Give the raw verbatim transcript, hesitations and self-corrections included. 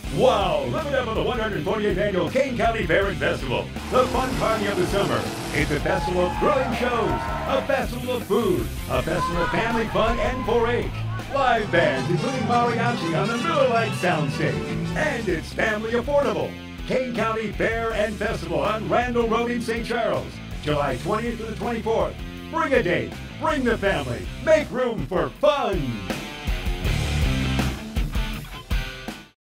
Wow, live it up on the one hundred forty-eighth Annual Kane County Fair and Festival, the fun party of the summer. It's a festival of thrilling shows, a festival of food, a festival of family fun and four H. Live bands, including mariachi on the Miller Lite soundstage. And it's family affordable. Kane County Fair and Festival on Randall Road in Saint Charles, July twentieth to the twenty-fourth. Bring a date, bring the family, make room for fun.